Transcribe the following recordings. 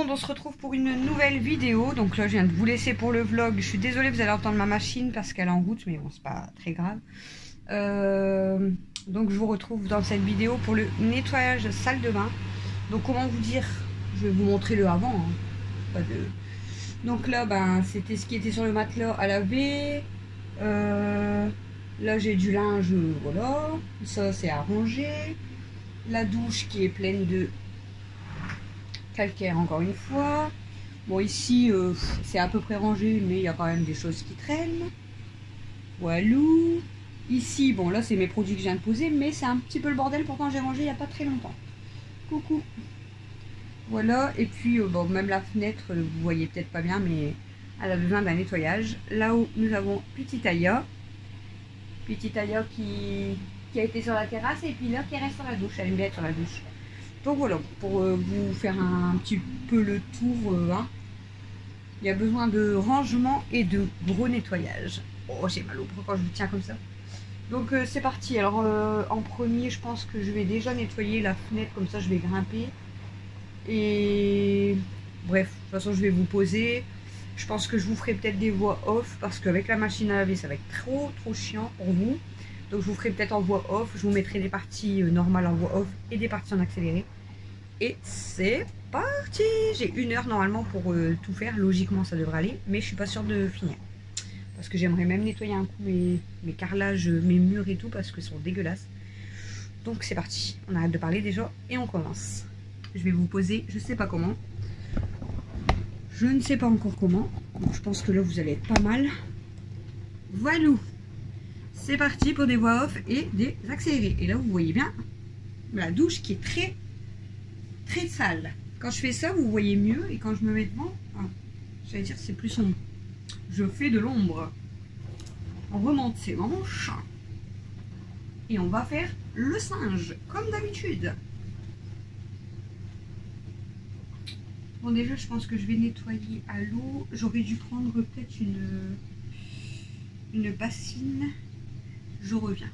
monde, on se retrouve pour une nouvelle vidéo. Donc là, je viens de vous laisser pour le vlog. Je suis désolée, vous allez entendre ma machine parce qu'elle est en route, mais bon, c'est pas très grave. Donc je vous retrouve dans cette vidéo pour le nettoyage salle de bain. Donc comment vous dire, je vais vous montrer le avant. Hein. Pas de... Donc là, ben, c'était ce qui était sur le matelas à laver. Là, j'ai du linge, voilà. Ça, c'est à ranger. La douche qui est pleine de calcaire encore une fois. Bon, ici c'est à peu près rangé, mais il y a quand même des choses qui traînent. Walou. Ici, bon là c'est mes produits que je viens de poser, mais c'est un petit peu le bordel, pourtant j'ai rangé il n'y a pas très longtemps. Coucou. Voilà, et puis bon, même la fenêtre, vous voyez peut-être pas bien, mais elle a besoin d'un nettoyage. Là-haut, nous avons Petit Aya. Petit Aya qui a été sur la terrasse, et puis là qui reste sur la douche, elle aime bien être sur la douche. Donc voilà, pour vous faire un petit peu le tour, hein. Il y a besoin de rangement et de gros nettoyage. Oh, j'ai mal au bras quand je vous tiens comme ça. Donc c'est parti. Alors en premier, je pense que je vais déjà nettoyer la fenêtre, comme ça je vais grimper. Et bref, de toute façon je vais vous poser. Je pense que je vous ferai peut-être des voix off, parce qu'avec la machine à laver, ça va être trop chiant pour vous. Donc je vous ferai peut-être en voix off. Je vous mettrai des parties normales en voix off et des parties en accéléré. Et c'est parti. J'ai 1 heure normalement pour tout faire. Logiquement ça devrait aller, mais je suis pas sûre de finir. Parce que j'aimerais même nettoyer un coup mes carrelages, mes murs et tout, parce qu'ils sont dégueulasses. Donc c'est parti. On arrête de parler déjà et on commence. Je vais vous poser, je sais pas comment. Je ne sais pas encore comment. Donc je pense que là vous allez être pas mal. Voilà. C'est parti pour des voix off et des accélérés. Et là vous voyez bien la douche qui est très sale. Quand je fais ça, vous voyez mieux, et quand je me mets devant, j'allais dire c'est plus sombre. Je fais de l'ombre. On remonte ses manches et on va faire le singe comme d'habitude. Bon, déjà je pense que je vais nettoyer à l'eau. J'aurais dû prendre peut-être une bassine. Je reviens.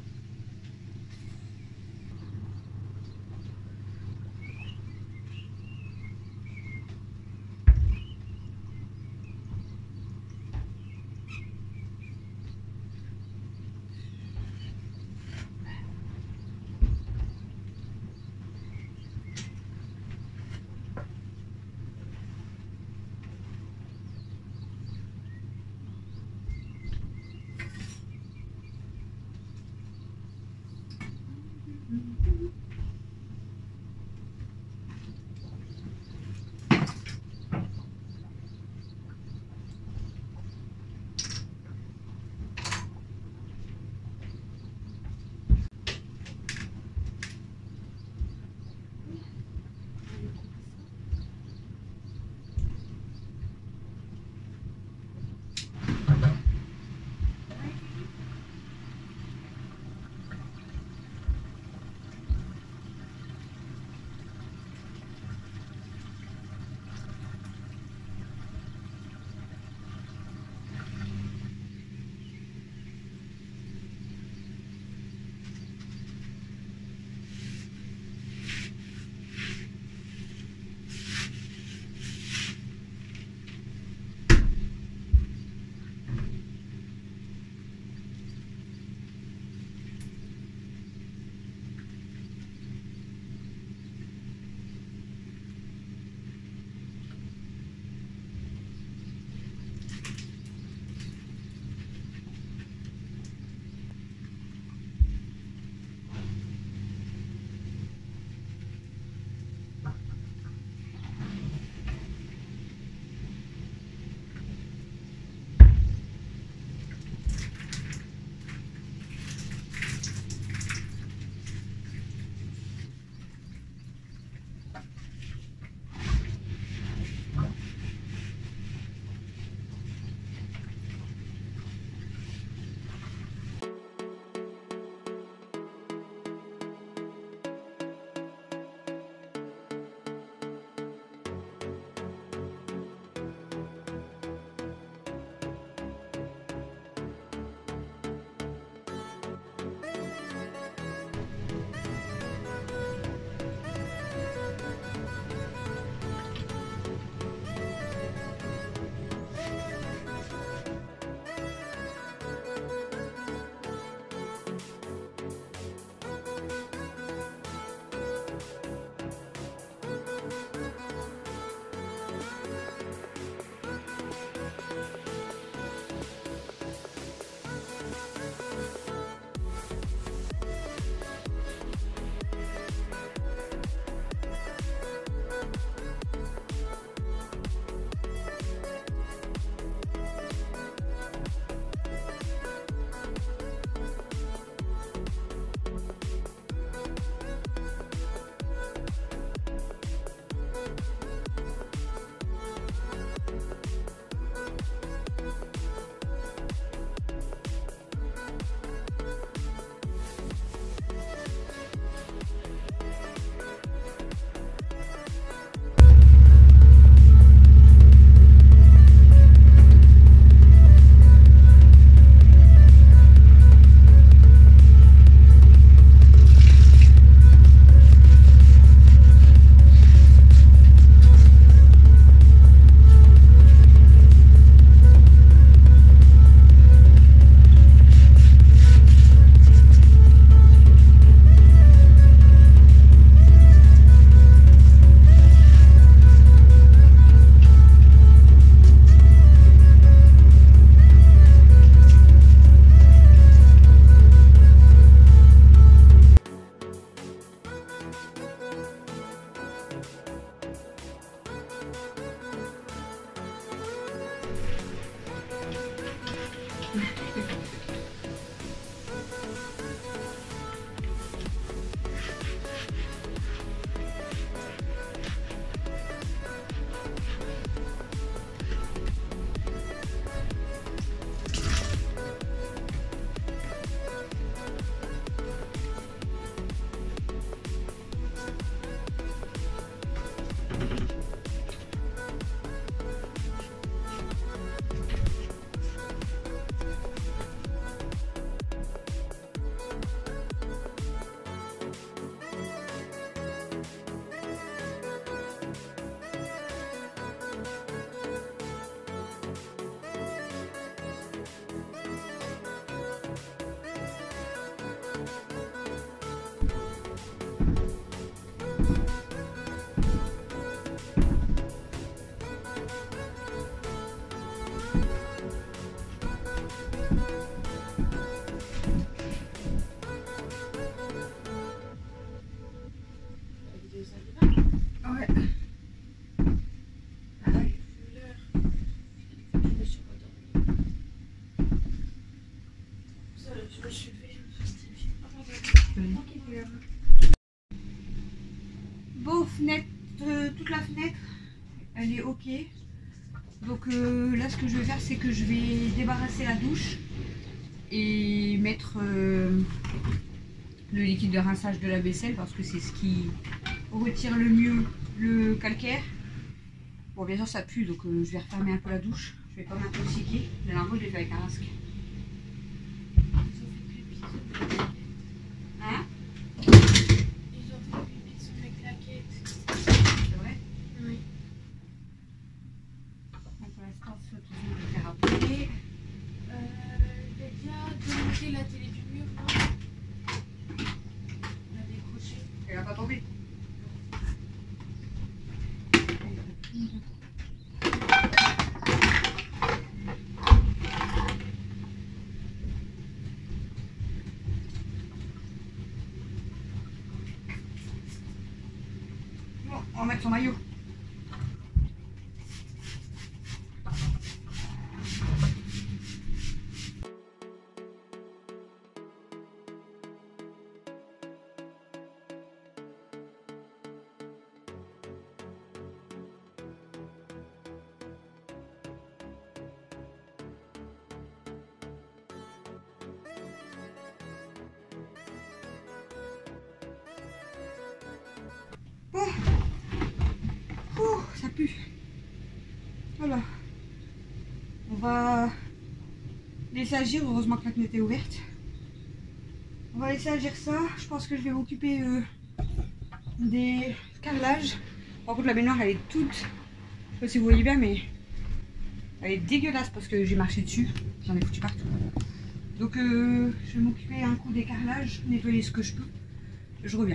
est ok. Donc là, ce que je vais faire, c'est que je vais débarrasser la douche et mettre le liquide de rinçage de la vaisselle parce que c'est ce qui retire le mieux le calcaire. Bon, bien sûr, ça pue, donc je vais refermer un peu la douche. Je vais pas m'intoxiquer. La dernière fois, je l'ai fait avec un masque. Hein? Ils ont fait pipi sur mes claquettes. C'est vrai? Oui. Donc, pour l'instant, ça, tout ça, je vais faire après. J'ai déjà démonté la télé du mur, là. On a décroché. Elle va pas tomber. Bon, on va mettre son maillot. Oh. Oh, ça pue. Voilà. On va laisser agir. Heureusement que la fenêtre est ouverte. On va laisser agir ça. Je pense que je vais m'occuper des carrelages. Par contre, la baignoire, elle est toute... Je sais pas si vous voyez bien, mais elle est dégueulasse parce que j'ai marché dessus. J'en ai foutu partout. Donc, je vais m'occuper un coup des carrelages, nettoyer ce que je peux. Je reviens.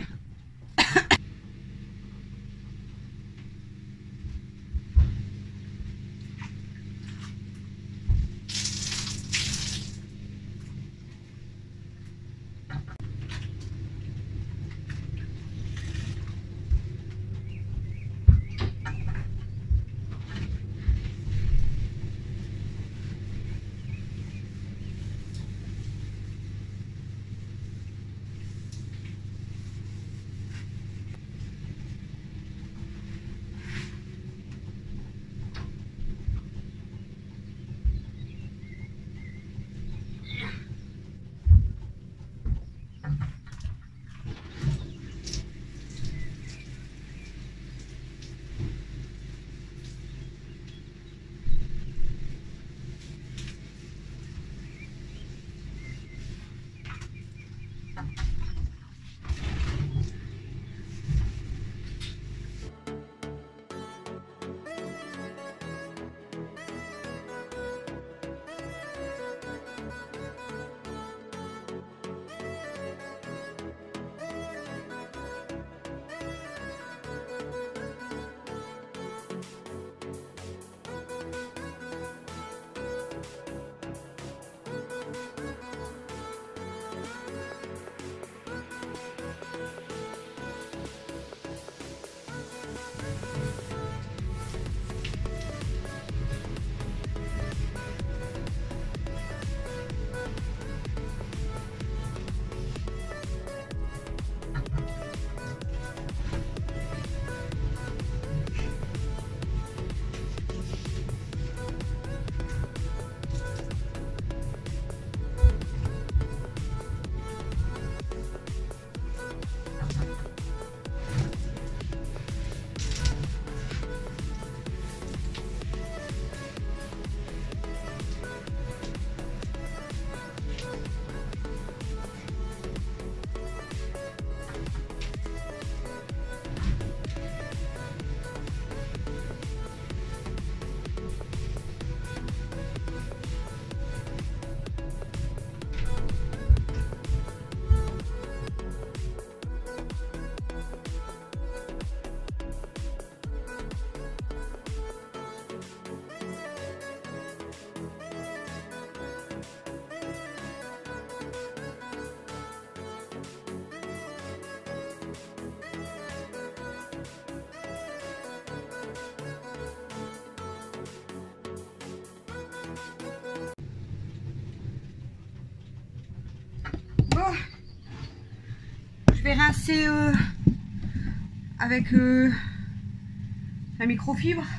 Je vais rincer avec la microfibre. Je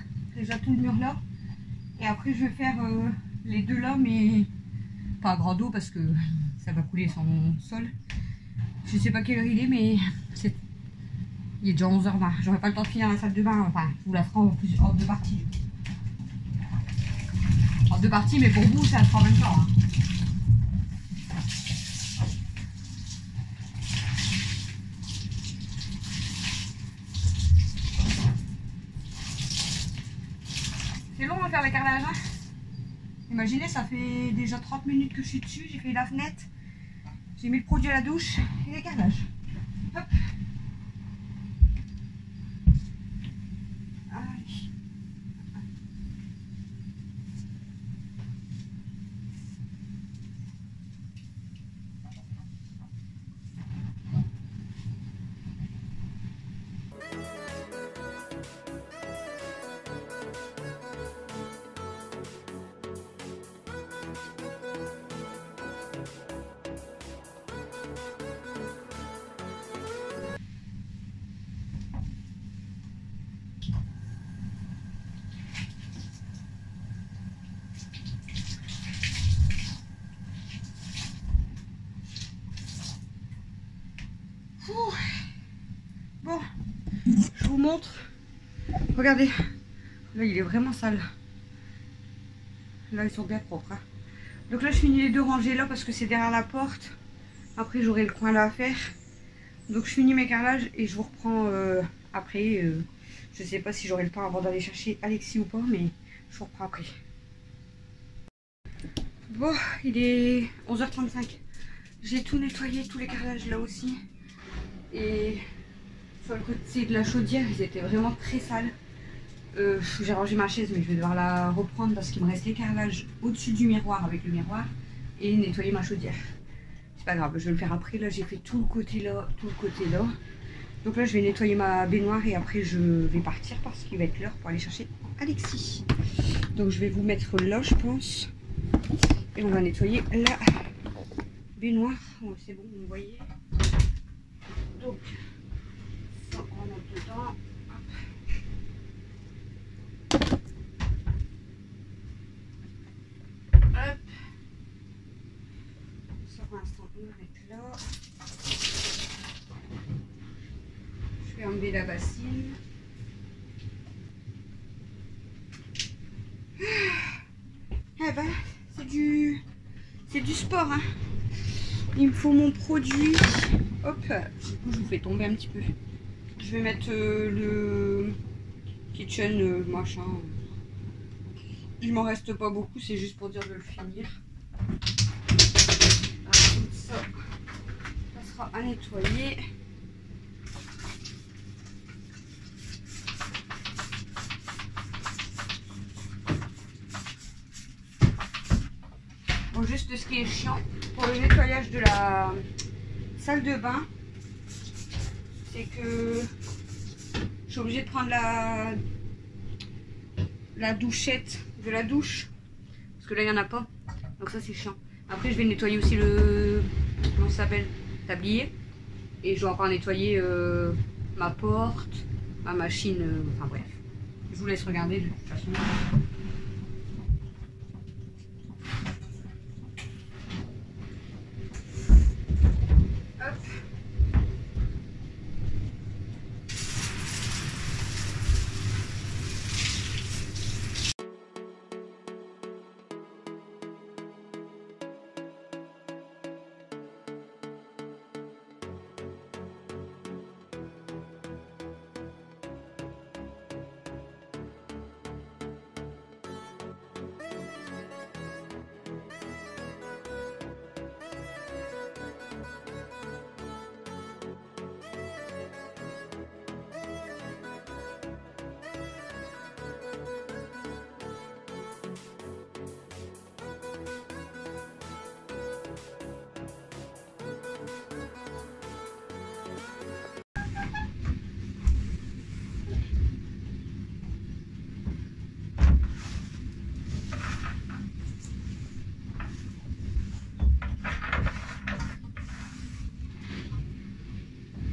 déjà tout le mur là. Et après je vais faire les deux là, mais pas à grande eau parce que ça va couler sans sol. Je sais pas quelle heure il est, mais il est déjà 11h20. J'aurai pas le temps de finir la salle de bain. Enfin, je vous la ferai en deux parties. En deux parties, mais pour vous, ça se fera en même temps. Hein. C'est long à faire les carrelages. Hein. Imaginez, ça fait déjà 30 minutes que je suis dessus. J'ai fait la fenêtre. J'ai mis le produit à la douche et les carrelages. Hop. Allez. Bon, je vous montre. Regardez, là il est vraiment sale. Là ils sont bien propres. Hein. Donc là je finis les deux rangées là parce que c'est derrière la porte. Après j'aurai le coin là à faire. Donc je finis mes carrelages et je vous reprends après. Je sais pas si j'aurai le temps avant d'aller chercher Alexis ou pas, mais je vous reprends après. Bon, il est 11h35. J'ai tout nettoyé, tous les carrelages là aussi. Et sur le côté de la chaudière, ils étaient vraiment très sales. J'ai rangé ma chaise, mais je vais devoir la reprendre parce qu'il me reste les carrelages au-dessus du miroir avec le miroir et nettoyer ma chaudière. C'est pas grave, je vais le faire après. Là, j'ai fait tout le côté là, tout le côté là. Donc là, je vais nettoyer ma baignoire et après, je vais partir parce qu'il va être l'heure pour aller chercher Alexis. Donc, je vais vous mettre là, je pense. Et on va nettoyer la baignoire. Oh, c'est bon, vous voyez. Donc, ça, on rentre dedans. Hop. Ça, pour l'instant, on va mettre là. Je vais enlever la bassine. Eh ben, c'est du sport, hein. Il me faut mon produit. Hop, du coup, je vous fais tomber un petit peu. Je vais mettre le kitchen machin. Il m'en reste pas beaucoup, c'est juste pour dire de le finir. Ah, comme ça sera à nettoyer. Bon, juste ce qui est chiant pour le nettoyage de la salle de bain, c'est que je suis obligée de prendre la douchette de la douche parce que là il n'y en a pas, donc ça c'est chiant. Après je vais nettoyer aussi le, comment ça s'appelle, tablier, et je dois encore nettoyer ma porte, ma machine, enfin bref, je vous laisse regarder de toute façon.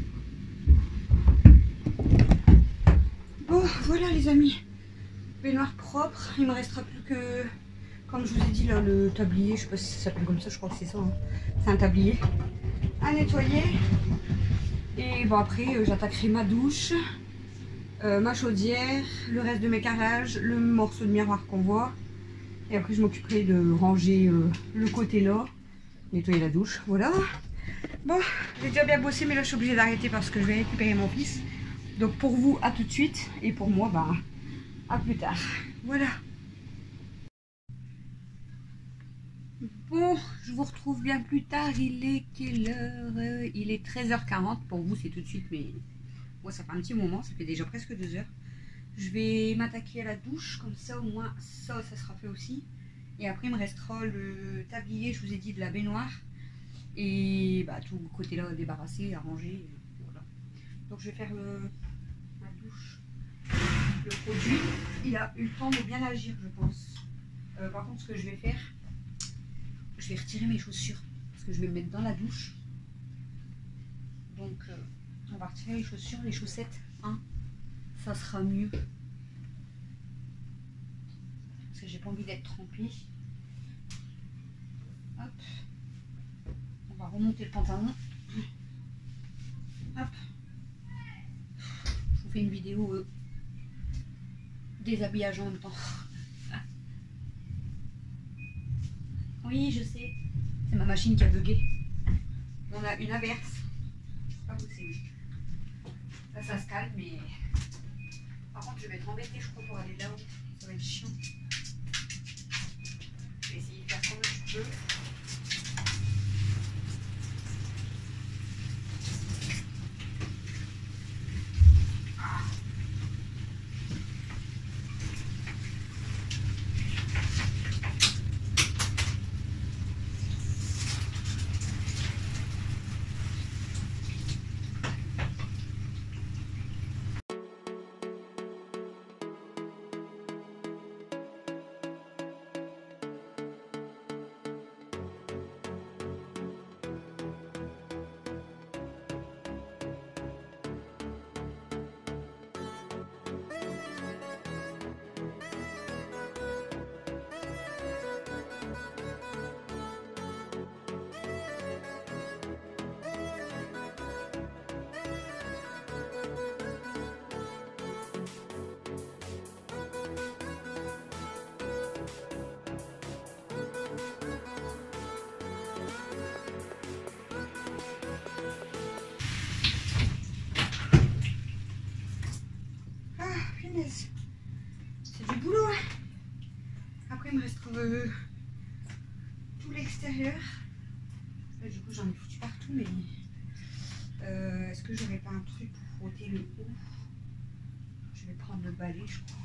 Voilà les amis, baignoire propre. Il me restera plus que, comme je vous ai dit là, le tablier. Je sais pas si ça s'appelle comme ça, je crois que c'est ça. Hein. C'est un tablier à nettoyer. Et bon, après, j'attaquerai ma douche, ma chaudière, le reste de mes carrelages, le morceau de miroir qu'on voit. Et après, je m'occuperai de ranger le côté là, nettoyer la douche. Voilà. Bon, j'ai déjà bien bossé, mais là, je suis obligée d'arrêter parce que je vais récupérer mon fils. Donc, pour vous, à tout de suite. Et pour moi, bah, à plus tard. Voilà. Bon, je vous retrouve bien plus tard. Il est quelle heure? Il est 13h40. Pour vous, c'est tout de suite, mais moi, ça fait un petit moment. Ça fait déjà presque 2 heures. Je vais m'attaquer à la douche. Comme ça, au moins, ça sera fait aussi. Et après, il me restera le tablier, je vous ai dit, de la baignoire. Et bah, tout le côté là débarrassé, arrangé. Voilà. Donc, je vais faire ma douche. Le produit, il a eu le temps de bien agir, je pense. Par contre, ce que je vais faire, je vais retirer mes chaussures parce que je vais me mettre dans la douche. Donc, on va retirer les chaussures, les chaussettes. Hein. Ça sera mieux. Parce que j'ai pas envie d'être trempée. Hop. On va remonter le pantalon. Hop. Je vous fais une vidéo déshabillage en même temps. Oui, je sais. C'est ma machine qui a bugué. On a une averse. C'est pas possible. Là, ça se calme, mais... Par contre, je vais être embêtée, je crois, pour aller là-haut. Ça va être chiant. Je vais essayer de faire comme je peux. C'est du boulot, hein. Après, il me reste tout l'extérieur. Du coup, j'en ai foutu partout, mais est-ce que j'aurais pas un truc pour frotter le haut? Je vais prendre le balai, je crois.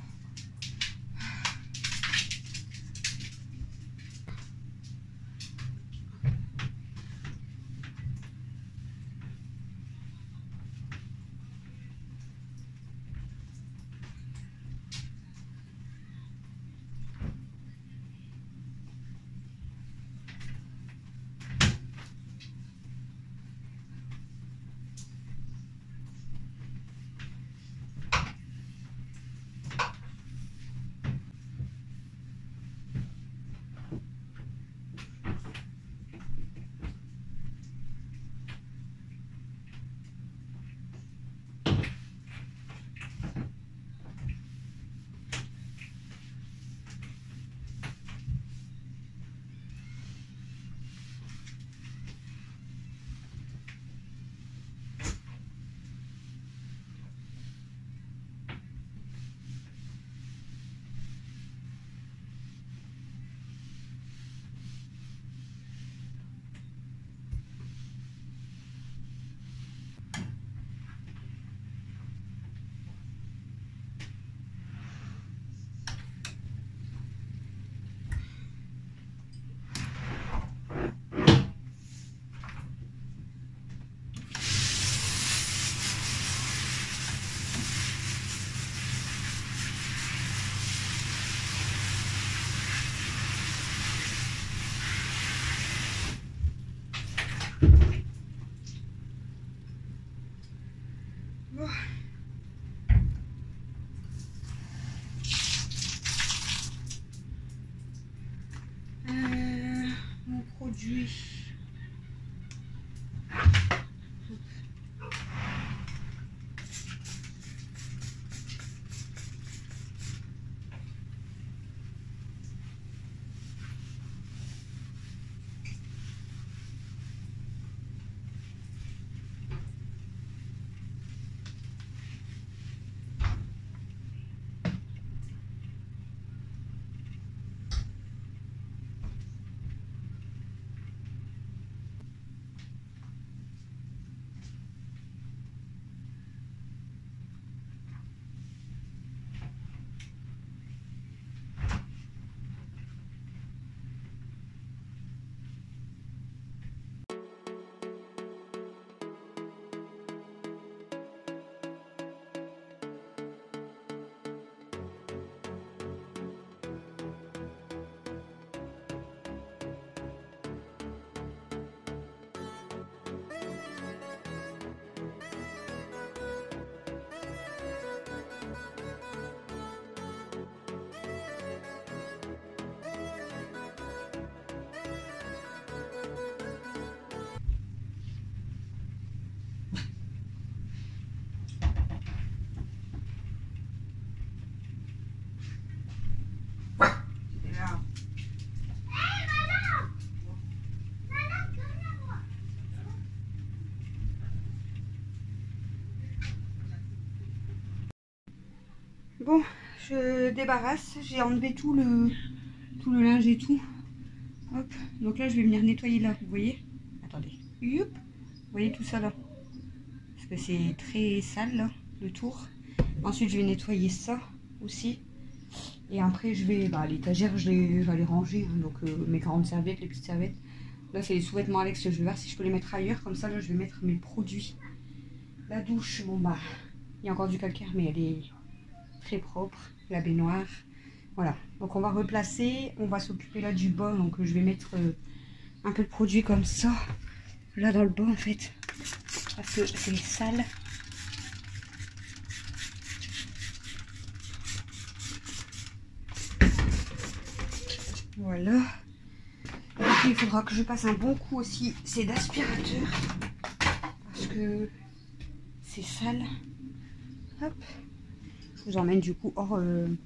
produits. Bon, je débarrasse, j'ai enlevé tout le linge et tout. Hop, donc là je vais venir nettoyer là, vous voyez. Attendez, youp, vous voyez tout ça là. Parce que c'est très sale là, le tour. Ensuite je vais nettoyer ça aussi. Et après je vais, l'étagère je vais les ranger. Hein, donc mes 40 serviettes, les petites serviettes. Là c'est les sous-vêtements Alex, je vais voir si je peux les mettre ailleurs. Comme ça là je vais mettre mes produits. La douche, bon bah, il y a encore du calcaire mais elle est très propre. La baignoire. Voilà, donc on va replacer, on va s'occuper là du bas, donc je vais mettre un peu de produit comme ça, là dans le bas en fait, parce que c'est sale. Voilà. Et puis il faudra que je passe un bon coup aussi, c'est d'aspirateur, parce que c'est sale. Hop, je vous emmène du coup hors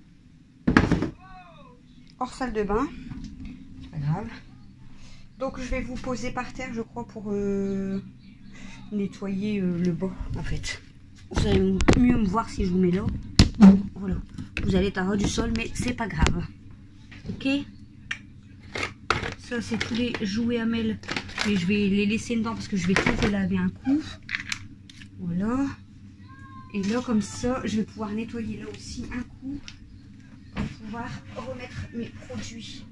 salle de bain, c'est pas grave. Donc je vais vous poser par terre je crois pour nettoyer le bas en fait. Vous allez mieux me voir si je vous mets là. Voilà, vous allez être en haut du sol mais c'est pas grave. Ok, ça c'est tous les jouets à mêle, mais je vais les laisser dedans parce que je vais tout laver un coup. Voilà, et là comme ça je vais pouvoir nettoyer là aussi un coup pour pouvoir remettre mes produits.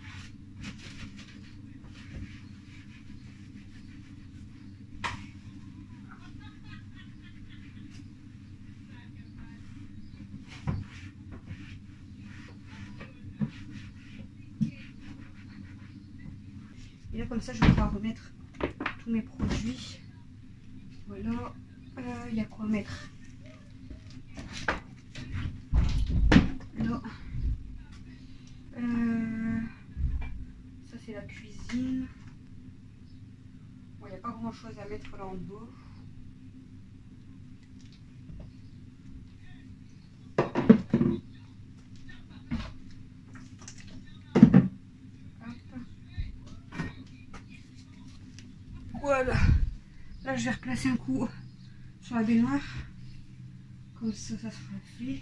Et là comme ça je vais pouvoir remettre tous mes produits. Voilà, il y a quoi mettre là. Ça c'est la cuisine. Bon, il n'y a pas grand chose à mettre là en bas. Voilà, là je vais replacer un coup sur la baignoire, comme ça ça sera fait.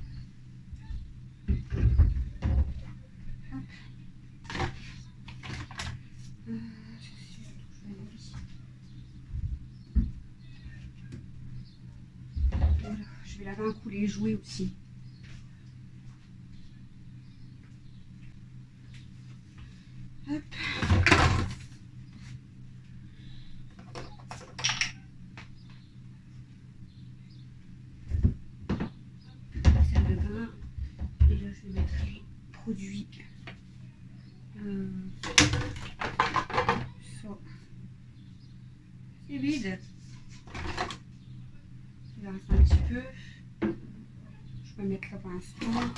Voilà, je vais laver un coup les jouets aussi. Hop. Et là je vais mettre les produits. Ça. C'est vide. Il va rester un petit peu. Je peux mettre là pour l'instant.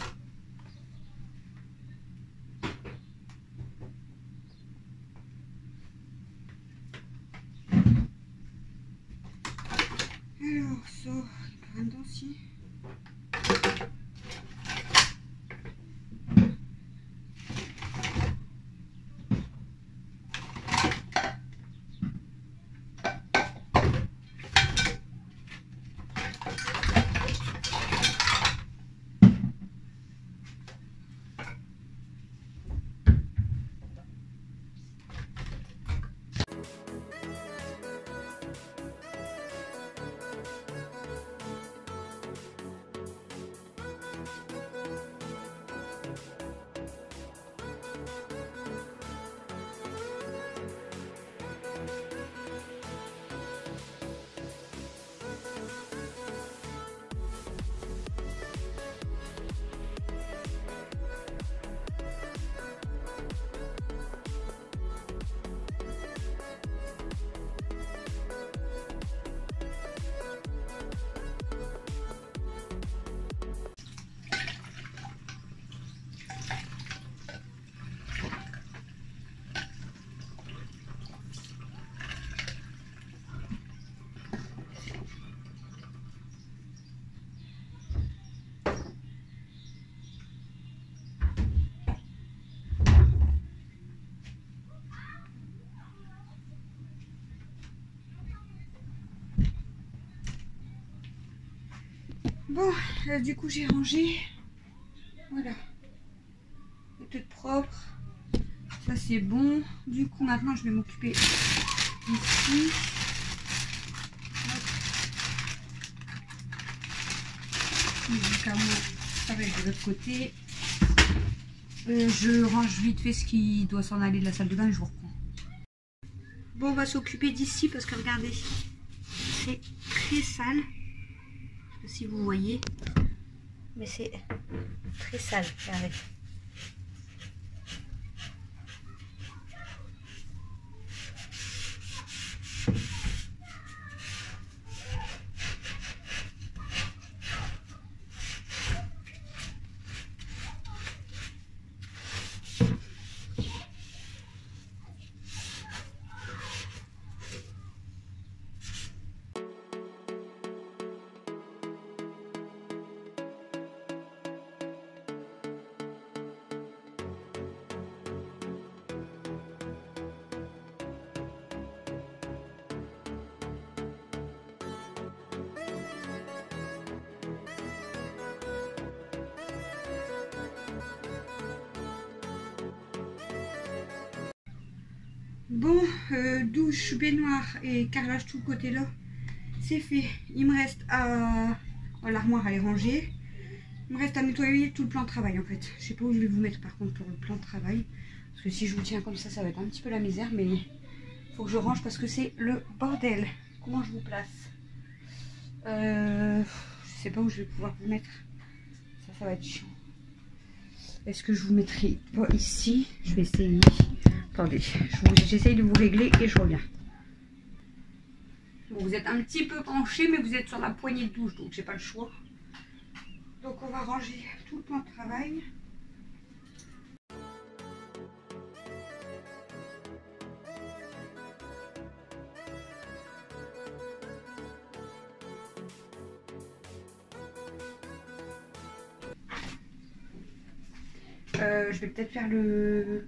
Bon, du coup j'ai rangé. Voilà. Tout propre. Ça c'est bon. Du coup maintenant je vais m'occuper ici. Médicaments, ça va être de l'autre côté. Je range vite fait ce qui doit s'en aller de la salle de bain et je vous reprends. Bon, on va s'occuper d'ici parce que regardez, c'est très sale. Je sais pas si vous voyez, mais c'est très sale. Regardez. Bon, douche, baignoire et carrelage tout le côté là, c'est fait. Il me reste à... l'armoire, elle est rangée. Il me reste à nettoyer tout le plan de travail en fait. Je sais pas où je vais vous mettre par contre pour le plan de travail. Parce que si je vous tiens comme ça va être un petit peu la misère. Mais il faut que je range parce que c'est le bordel. Comment je vous place? Je sais pas où je vais pouvoir vous mettre. Ça va être chiant. Est-ce que je vous mettrai pas ici? Je vais essayer. Attendez, j'essaye de vous régler et je reviens. Bon, vous êtes un petit peu penché, mais vous êtes sur la poignée de douche, donc j'ai pas le choix. Donc on va ranger tout le plan de travail. Je vais peut-être faire le...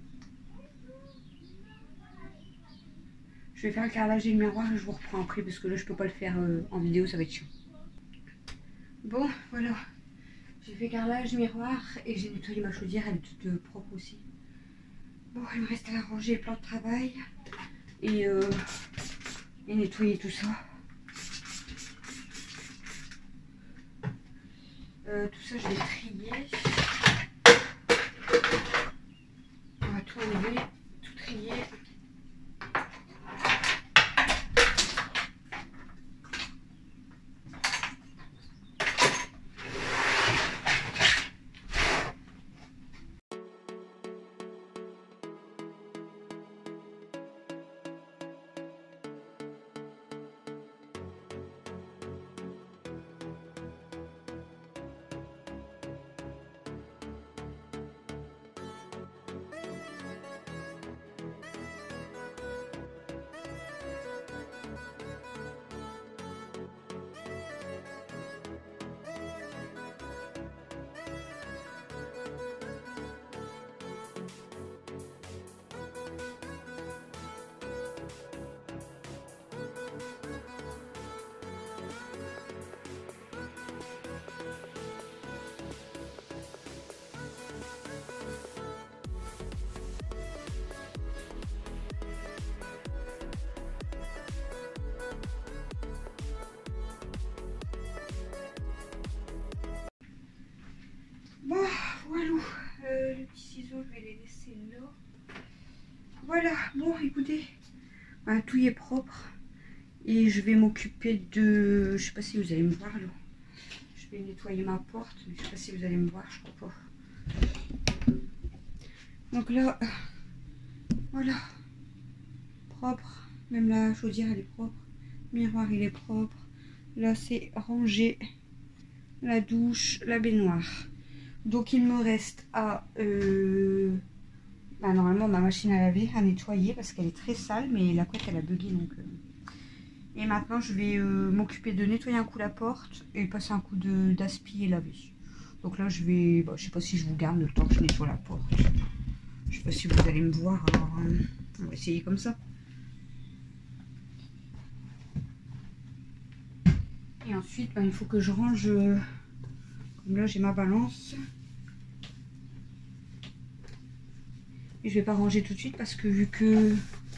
Je vais faire le carrelage et le miroir et je vous reprends après parce que là je peux pas le faire en vidéo, ça va être chiant. Bon, voilà. J'ai fait carrelage, miroir et j'ai nettoyé ma chaudière, elle est toute propre aussi. Bon, il me reste à ranger le plan de travail et nettoyer tout ça. Tout ça, je vais trier. On va tout enlever, tout trier. Bon, voilà, le petit ciseau, je vais les laisser là. Voilà, bon, écoutez, voilà, tout y est propre. Et je vais m'occuper de... Je sais pas si vous allez me voir, là. Je vais nettoyer ma porte, mais je sais pas si vous allez me voir, je crois pas. Donc là, voilà, propre. Même la chaudière, elle est propre. Le miroir, il est propre. Là, c'est rangé. La douche, la baignoire. Donc il me reste à normalement ma machine à laver, à nettoyer parce qu'elle est très sale, mais la couette elle a bugué donc. Et maintenant je vais m'occuper de nettoyer un coup la porte et passer un coup d'aspi et laver. Donc là je vais, je sais pas si je vous garde le temps que je nettoie la porte. Je sais pas si vous allez me voir, alors on va essayer comme ça. Et ensuite il faut que je range Là j'ai ma balance. Et je vais pas ranger tout de suite parce que vu que...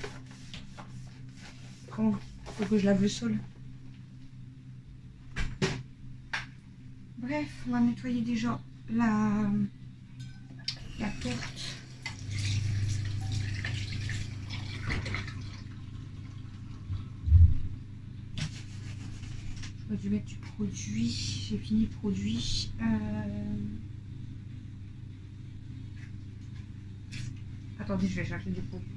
Comment? Faut que je lave le sol. Bref, on va nettoyer déjà la porte. J'aurais dû mettre du produit. J'ai fini le produit. Attendez, je vais chercher du produit.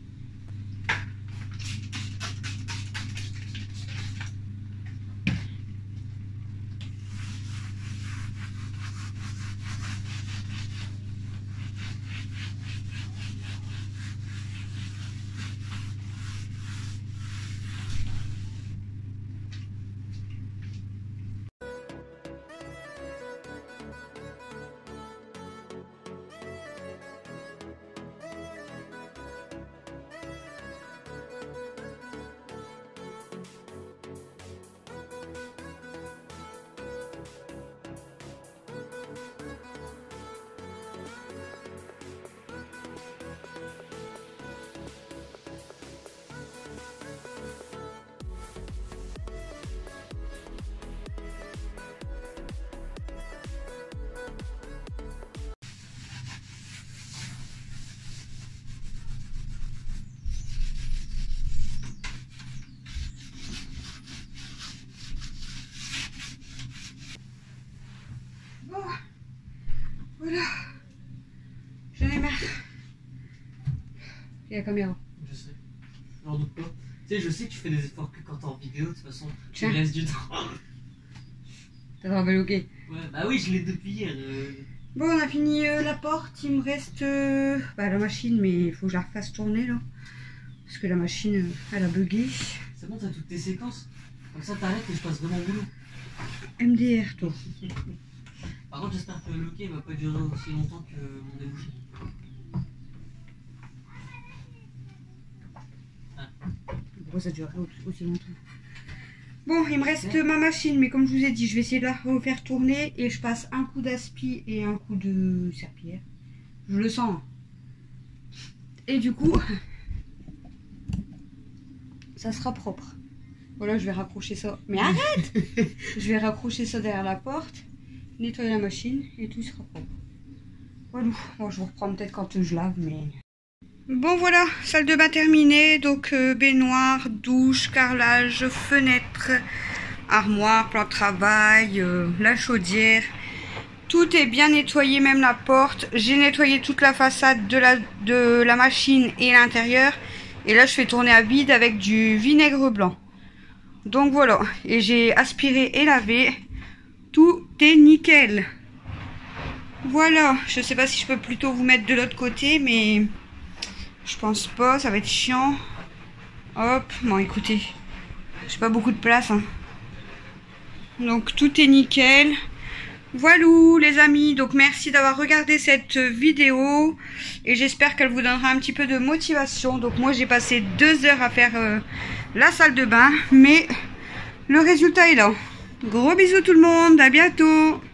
Voilà. J'en ai marre. Il y a combien? Je sais. J'en doute pas. Tu sais, je sais que tu fais des efforts que quand t'es en vidéo, de toute façon, tu Tiens. me laisses du temps. T'as travaillé ok. Ouais, bah oui, je l'ai depuis hier. Bon, on a fini la porte. Il me reste la machine, mais il faut que je la refasse tourner là. Parce que la machine, elle a bugué. C'est bon, t'as toutes tes séquences. Comme ça, t'arrêtes et je passe vraiment au boulot. MDR, toi. Par contre, j'espère que le hockey va pas durer aussi longtemps que mon débouché. Pourquoi ça dure aussi longtemps? Bon, il me reste ma machine, mais comme je vous ai dit, je vais essayer de la refaire tourner et je passe un coup d'aspi et un coup de serpillière. Je le sens. Et du coup, ça sera propre. Voilà, je vais raccrocher ça. Mais arrête! Je vais raccrocher ça derrière la porte, nettoyer la machine et tout sera propre. Voilà. Bon, je vous reprends peut-être quand je lave, mais... Bon voilà, salle de bain terminée, donc baignoire, douche, carrelage, fenêtre, armoire, plan de travail, la chaudière. Tout est bien nettoyé, même la porte. J'ai nettoyé toute la façade de la machine et l'intérieur. Et là, je fais tourner à vide avec du vinaigre blanc. Donc voilà, et j'ai aspiré et lavé. Tout est nickel. Voilà, je sais pas si je peux plutôt vous mettre de l'autre côté, mais... Je pense pas, ça va être chiant. Hop, bon écoutez, j'ai pas beaucoup de place. Hein. Donc tout est nickel. Voilà les amis, donc merci d'avoir regardé cette vidéo. Et j'espère qu'elle vous donnera un petit peu de motivation. Donc moi j'ai passé 2 heures à faire la salle de bain. Mais le résultat est là. Gros bisous tout le monde, à bientôt.